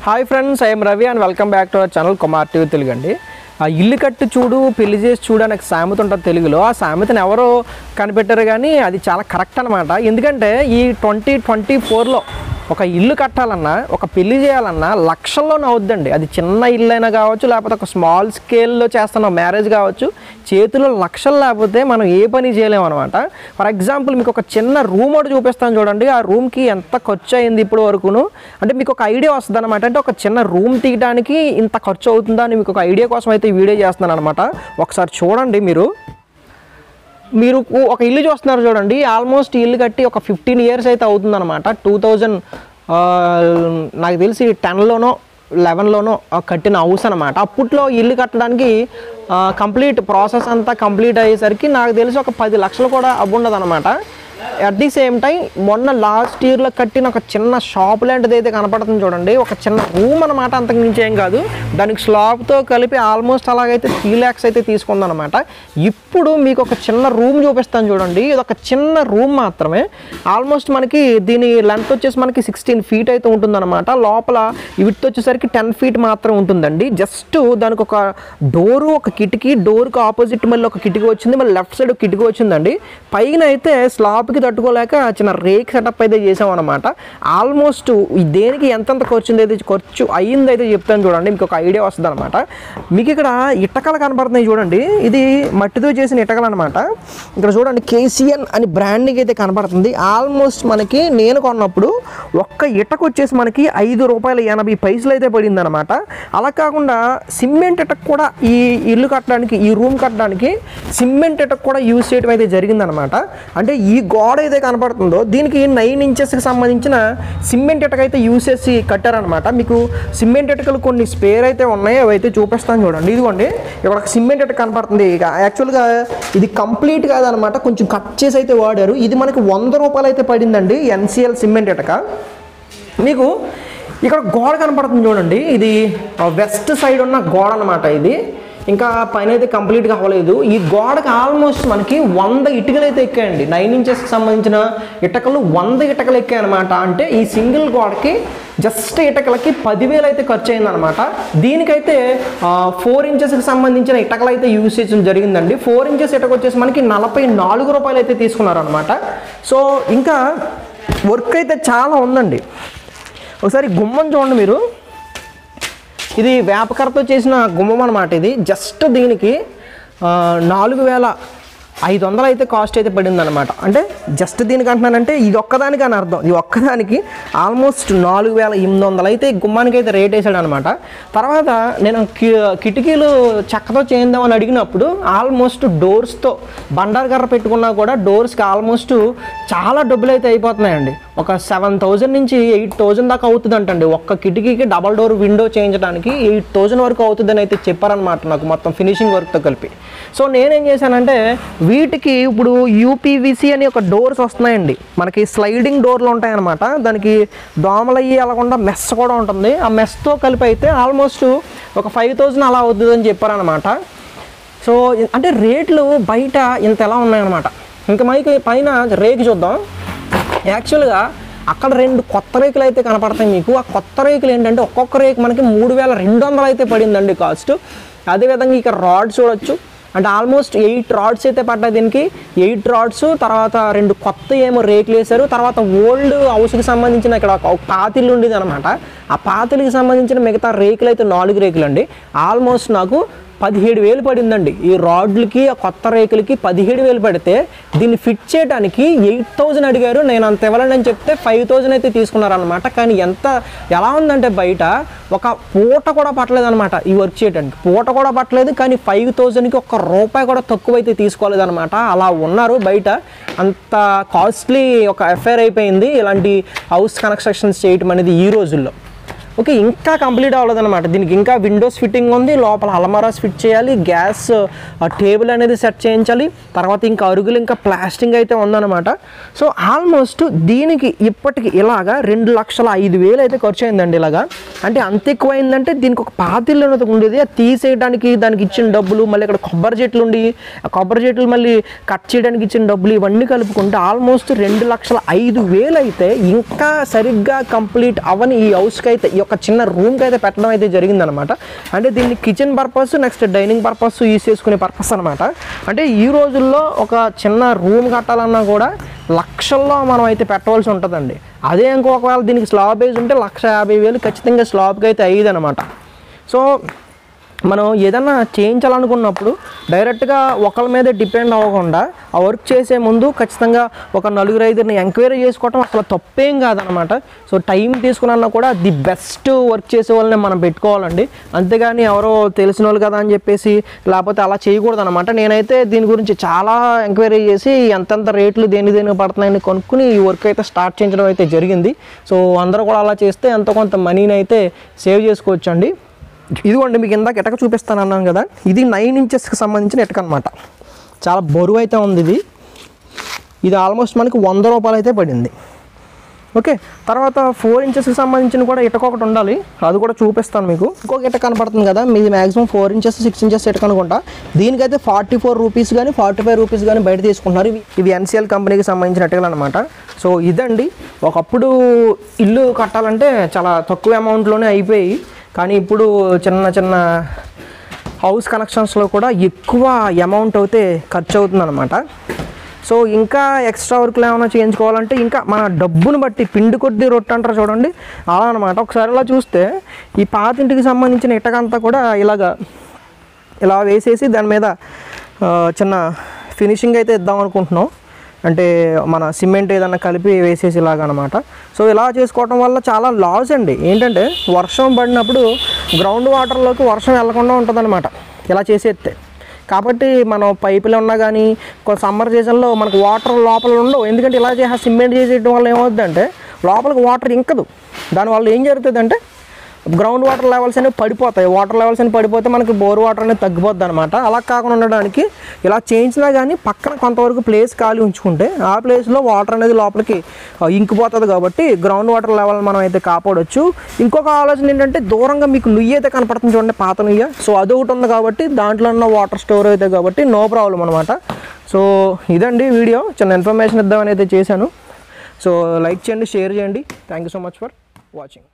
Hi friends, I'm Ravi and welcome back to our channel Kumar TV Telugu అండి. ఆ ఇల్లు కట్టి చూడు పెళ్లి చేసి చూడు అనే సామెత ఉంటుంది తెలుగులో. ఆ సామెతను ఎవరో కనిపెట్టారు కానీ అది చాలా కరెక్ట్ అనమాట. ఎందుకంటే ఈ 2024లో ఒక ఇల్లు కట్టాలన్నా, ఒక పెళ్లి చేయాలన్నా లక్షల్లోనే అవుద్దండి. అది చిన్న ఇల్లు అయినా కావచ్చు, లేకపోతే ఒక స్మాల్ స్కేల్లో చేస్తున్న మ్యారేజ్ కావచ్చు, చేతిలో లక్షలు లేకపోతే మనం ఏ పని చేయలేము అనమాట. ఫర్ ఎగ్జాంపుల్ మీకు ఒక చిన్న రూమ్ ఒకటి చూపిస్తాను చూడండి. ఆ రూమ్కి ఎంత ఖర్చు అయింది ఇప్పుడు వరకును అంటే మీకు ఒక ఐడియా వస్తుంది అనమాట. అంటే ఒక చిన్న రూమ్ తీయడానికి ఇంత ఖర్చు అవుతుందా అని మీకు ఒక ఐడియా కోసం అయితే ఈ వీడియో చేస్తున్నాను అనమాట. ఒకసారి చూడండి. మీరు ఒక ఇల్లు చూస్తున్నారు చూడండి. ఆల్మోస్ట్ ఇల్లు కట్టి ఒక 15 years అయితే అవుతుందన్నమాట. 2000 నాకు తెలిసి 10లోనో 11లోనో కట్టిన హౌస్ అనమాట. అప్పట్లో ఇల్లు కట్టడానికి కంప్లీట్ ప్రాసెస్ అంతా కంప్లీట్ అయ్యేసరికి నాకు తెలిసి ఒక 10 లక్షలు కూడా అవ్వుండదు అనమాట. అట్ ది సేమ్ టైం మొన్న లాస్ట్ ఇయర్లో కట్టిన ఒక చిన్న షాప్ లాంటిది అయితే కనపడుతుంది చూడండి. ఒక చిన్న రూమ్ అనమాట, అంతకు మించి ఏం కాదు. దానికి స్లాబ్తో కలిపి ఆల్మోస్ట్ అలాగైతే 3 lakhs అయితే తీసుకుందనమాట. ఇప్పుడు మీకు ఒక చిన్న రూమ్ చూపిస్తాను చూడండి. ఇది ఒక చిన్న రూమ్ మాత్రమే. ఆల్మోస్ట్ మనకి దీని లెంత్ వచ్చేసి మనకి 16 feet అయితే ఉంటుందన్నమాట. లోపల విడ్త్ వచ్చేసరికి 10 feet మాత్రం ఉంటుందండి. జస్ట్ దానికి ఒక డోరు, ఒక కిటికీ, డోర్కి ఆపోజిట్ మళ్ళీ ఒక కిటికీ వచ్చింది, మళ్ళీ లెఫ్ట్ సైడ్ కిటికీ వచ్చిందండి. పైన అయితే స్లాబ్కి తట్టుకోలేక చిన్న రేక్ సెటప్ అయితే చేసామన్నమాట. ఆల్మోస్ట్ దేనికి ఎంతెంత ఖర్చు అయ్యిందైతే చెప్తాను చూడండి. మీకు ఒక ఐడియా వస్తుంది అనమాట. మీకు ఇక్కడ ఇటకలు కనపడుతున్నాయి చూడండి. ఇది మట్టితో చేసిన ఇటకలు అనమాట. ఇక్కడ చూడండి కేసీఎన్ అని బ్రాండింగ్ అయితే కనపడుతుంది. ఆల్మోస్ట్ మనకి నేను కొన్నప్పుడు ఒక్క ఇటక వచ్చేసి మనకి ₹5.80 అయితే పడింది అనమాట. అలా కాకుండా సిమెంట్ ఇటక కూడా ఈ ఇల్లు కట్టడానికి, ఈ రూమ్ కట్టడానికి సిమెంట్ ఇటక కూడా యూజ్ చేయడం అయితే జరిగిందనమాట. అంటే ఈ గోడ అయితే కనపడుతుందో దీనికి 9 inchesకి సంబంధించిన సిమెంట్ ఇటక అయితే యూజ్ చేసి కట్టారనమాట. మీకు సిమెంట్ ఇటకలు కొన్ని స్పేర్ అయితే ఉన్నాయి, అవి అయితే చూపిస్తాను చూడండి. ఇదిగోండి, ఇక్కడ ఒక సిమెంట్ ఇటక కనపడుతుంది. యాక్చువల్గా ఇది కంప్లీట్ కాదనమాట, కొంచెం కట్ చేసి అయితే వాడారు. ఇది మనకి ₹100 అయితే పడిందండి, NCL సిమెంట్ ఇటక. మీకు ఇక్కడ గోడ కనపడుతుంది చూడండి. ఇది వెస్ట్ సైడ్ ఉన్న గోడ అనమాట. ఇది ఇంకా పైన అయితే కంప్లీట్గా అవ్వలేదు. ఈ గోడకి ఆల్మోస్ట్ మనకి 100 ఇటుకలు అయితే ఎక్కాయండి. 9 inchesకి సంబంధించిన ఇటకలు 100 ఇటకలు ఎక్కాయన్నమాట. అంటే ఈ సింగిల్ గోడకి జస్ట్ ఇటకలకి 10,000 అయితే ఖర్చు అయిందనమాట. దీనికైతే 4 inchesకి సంబంధించిన ఇటకలు అయితే యూజ్ చేయడం జరిగిందండి. 4 inches ఇటక వచ్చేసి మనకి ₹44 అయితే తీసుకున్నారనమాట. సో ఇంకా వర్క్ అయితే చాలా ఉందండి. ఒకసారి గుమ్మం చూడండి మీరు. ఇది వేపకర్రతో చేసిన గుమ్మం అనమాట. ఇది జస్ట్ దీనికి 4,500 అయితే కాస్ట్ అయితే పడింది అనమాట. అంటే జస్ట్ దీనికి అంటున్నానంటే ఇది ఒక్కదానికి అని అర్థం. ఇది ఒక్కదానికి ఆల్మోస్ట్ 4,800 అయితే గుమ్మానికి అయితే రేట్ వేసాడు అనమాట. తర్వాత నేను కిటికీలు చెక్కతో చేద్దామని అడిగినప్పుడు ఆల్మోస్ట్ డోర్స్తో బండారు కర్ర పెట్టుకున్నా కూడా డోర్స్కి ఆల్మోస్ట్ చాలా డబ్బులు అయితే అయిపోతున్నాయండి. ఒక 7,000 నుంచి 8,000 దాకా అవుతుంది అంటండి. ఒక్క కిటికీకి డబల్ డోర్ విండో చేయించడానికి 8,000 వరకు అవుతుందని అయితే చెప్పారనమాట నాకు, మొత్తం ఫినిషింగ్ వర్క్తో కలిపి. సో నేనేం చేశానంటే వీటికి ఇప్పుడు UPVC అని ఒక డోర్స్ వస్తున్నాయండి. మనకి స్లైడింగ్ డోర్లు ఉంటాయన్నమాట. దానికి దోమలు అయ్యి అలాకుండా మెస్ కూడా ఉంటుంది. ఆ మెస్తో కలిపి అయితే ఆల్మోస్ట్ ఒక 5,000 అలా అవుతుందని చెప్పారనమాట. సో అంటే రేట్లు బయట ఇంత ఎలా ఉన్నాయన్నమాట. ఇంకా పైన రేకు చూద్దాం. యాక్చువల్గా అక్కడ 2 కొత్త రేకులు అయితే కనపడతాయి మీకు. ఆ కొత్త రేకులు ఏంటంటే ఒక్కొక్క రేకు మనకి 3,200 అయితే పడిందండి కాస్ట్. అదేవిధంగా ఇక రాడ్స్ చూడొచ్చు. అంటే ఆల్మోస్ట్ 8 రాడ్స్ అయితే పడ్డాయి దీనికి. 8 రాడ్స్, తర్వాత 2 కొత్త ఏమో రేకులు వేశారు. తర్వాత ఓల్డ్ హౌస్కి సంబంధించిన ఇక్కడ ఒక పాతిల్లు ఉండేది అనమాట. ఆ పాతిల్కి సంబంధించిన మిగతా రేకులు అయితే 4 రేకులు అండి. ఆల్మోస్ట్ నాకు 17,000 పడిందండి. ఈ రాడ్లకి, ఆ కొత్త రేకులకి 17,000 పడితే దీన్ని ఫిట్ చేయడానికి 8,000 అడిగారు. నేను అంత ఇవ్వాలని చెప్తే 5,000 అయితే తీసుకున్నారనమాట. కానీ ఎలా ఉందంటే బయట ఒక పూట కూడా పట్టలేదు అనమాట ఈ వర్క్ చేయడానికి. పూట కూడా పట్టలేదు, కానీ 5,000కి ₹1 కూడా తక్కువ అయితే తీసుకోలేదనమాట. అలా ఉన్నారు బయట. అంత కాస్ట్లీ ఒక అఫైర్ అయిపోయింది ఇలాంటి హౌస్ కన్స్ట్రక్షన్స్ చేయటం అనేది ఈ రోజుల్లో. ఓకే, ఇంకా కంప్లీట్ అవ్వలేదన్నమాట. దీనికి ఇంకా విండోస్ ఫిట్టింగ్ ఉంది, లోపల అలమారాస్ ఫిట్ చేయాలి, గ్యాస్ టేబుల్ అనేది సెట్ చేయించాలి, తర్వాత ఇంకా అరుగులు ఇంకా ప్లాస్టింగ్ అయితే ఉందన్నమాట. సో ఆల్మోస్ట్ దీనికి ఇప్పటికి ఇలాగా 2,05,000 అయితే ఖర్చు అయిందండి. ఇలాగా అంటే అంత ఎక్కువ అయిందంటే దీనికి ఒక పాతిల్లు అనేది ఉండేది, అది తీసేయడానికి దానికి ఇచ్చిన డబ్బులు, మళ్ళీ ఇక్కడ కొబ్బరి చెట్లు ఉండి ఆ కొబ్బరి చెట్లు మళ్ళీ కట్ చేయడానికి ఇచ్చిన డబ్బులు ఇవన్నీ కలుపుకుంటే ఆల్మోస్ట్ 2,05,000 అయితే ఇంకా సరిగ్గా కంప్లీట్ అవని ఈ హౌస్కి అయితే, ఈ యొక్క చిన్న రూమ్కి అయితే పెట్టడం అయితే జరిగిందనమాట. అంటే దీన్ని kitchen purpose next dining purpose use చేసుకునే పర్పస్ అనమాట. అంటే ఈ రోజుల్లో ఒక చిన్న రూమ్ కట్టాలన్నా కూడా లక్షల్లో మనం అయితే పెట్టవలసి ఉంటుందండి. అదే ఇంకొకవేళ దీనికి స్లాబ్ వేసి ఉంటే 1,50,000 ఖచ్చితంగా స్లాబ్కి అయితే అయ్యేది అనమాట. సో మనం ఏదన్నా చేయించాలనుకున్నప్పుడు డైరెక్ట్గా ఒకళ్ళ మీద డిపెండ్ అవ్వకుండా ఆ వర్క్ చేసే ముందు ఖచ్చితంగా ఒక 4-5 ఎంక్వైరీ చేసుకోవటం అసలు తప్పేం కాదనమాట. సో టైం తీసుకున్నా కూడా ది బెస్ట్ వర్క్ చేసే వాళ్ళని మనం పెట్టుకోవాలండి. అంతేగాని ఎవరో తెలిసిన వాళ్ళు కదా అని చెప్పేసి లేకపోతే అలా చేయకూడదు అనమాట. నేనైతే దీని గురించి చాలా ఎంక్వైరీ చేసి ఎంతెంత రేట్లు దేనికి పడుతున్నాయని కొనుక్కుని ఈ వర్క్ అయితే స్టార్ట్ చేయించడం అయితే జరిగింది. సో అందరూ కూడా అలా చేస్తే ఎంతో కొంత మనీని అయితే సేవ్ చేసుకోవచ్చు అండి. ఇదిగోండి మీకు ఇందాక ఎటక చూపిస్తాను అన్నాను కదా, ఇది 9 ఇంచెస్కి సంబంధించిన ఎటక అనమాట. చాలా బరువు అయితే ఉంది. ఇది ఆల్మోస్ట్ మనకి 100 రూపాయలు అయితే పడింది. ఓకే, తర్వాత 4 ఇంచెస్కి సంబంధించిన కూడా ఇటక ఒకటి ఉండాలి, అది కూడా చూపిస్తాను మీకు. ఇంకొక ఇటక కనపడుతుంది కదా, మీది మ్యాక్సిమం 4 ఇంచెస్ 6 ఇంచెస్ ఇటక అనుకుంటా. దీనికైతే 44 రూపీస్ కానీ 45 రూపీస్ కానీ బయట తీసుకుంటున్నారు. ఇవి ఎన్సిఎల్ కంపెనీకి సంబంధించిన ఇటకలు అనమాట. సో ఇదండి, ఒకప్పుడు ఇల్లు కట్టాలంటే చాలా తక్కువ అమౌంట్లోనే అయిపోయి, కానీ ఇప్పుడు చిన్న చిన్న హౌస్ కనెక్షన్స్లో కూడా ఎక్కువ అమౌంట్ అయితే ఖర్చు అవుతుంది అనమాట. సో ఇంకా ఎక్స్ట్రా వర్క్లు ఏమైనా చేయించుకోవాలంటే ఇంకా మన డబ్బును బట్టి పిండి కొద్ది రొట్టె అంటారు చూడండి, అలా అనమాట. ఒకసారి ఇలా చూస్తే ఈ పాతింటికి సంబంధించిన ఇటకంతా కూడా ఇలా వేసేసి దాని మీద చిన్న ఫినిషింగ్ అయితే ఇద్దాం అనుకుంటున్నాం. అంటే మన సిమెంట్ ఏదన్నా కలిపి వేసేసి ఇలాగనమాట. సో ఇలా చేసుకోవటం వల్ల చాలా లాస్ అండి. ఏంటంటే వర్షం పడినప్పుడు గ్రౌండ్ వాటర్లోకి వర్షం వెళ్లకుండా ఉంటుందన్నమాట ఇలా చేసేస్తే. కాబట్టి మనం పైపులు ఉన్నా కానీ సమ్మర్ సీజన్లో మనకు వాటర్ లోపల ఉండవు. ఎందుకంటే ఇలా సిమెంట్ చేసేయడం వల్ల ఏమవుతుందంటే లోపలికి వాటర్ ఇంకదు. దానివల్ల ఏం జరుగుతుందంటే గ్రౌండ్ వాటర్ లెవెల్స్ అనేవి పడిపోతాయి. వాటర్ లెవెల్స్ అనేవి పడిపోతే మనకి బోర్ వాటర్ అనేది తగ్గిపోద్ది అనమాట. అలా కాకుండా ఉండడానికి ఇలా చేయించినా కానీ పక్కన కొంతవరకు ప్లేస్ ఖాళీ ఉంచుకుంటే ఆ ప్లేస్లో వాటర్ అనేది లోపలికి ఇంకిపోతుంది. కాబట్టి గ్రౌండ్ వాటర్ లెవెల్ మనం అయితే కాపాడవచ్చు. ఇంకొక ఆలోచన ఏంటంటే దూరంగా మీకు నుయ్యి అయితే కనపడుతుంది చూడండి, పాత నుయ్య. సో అదొకటి ఉంది కాబట్టి దాంట్లో ఉన్న వాటర్ స్టోర్ అయితే కాబట్టి నో ప్రాబ్లం అనమాట. సో ఇదండి వీడియో, చిన్న ఇన్ఫర్మేషన్ ఇద్దామని అయితే చేశాను. సో లైక్ చేయండి, షేర్ చేయండి. Thank you so much for watching.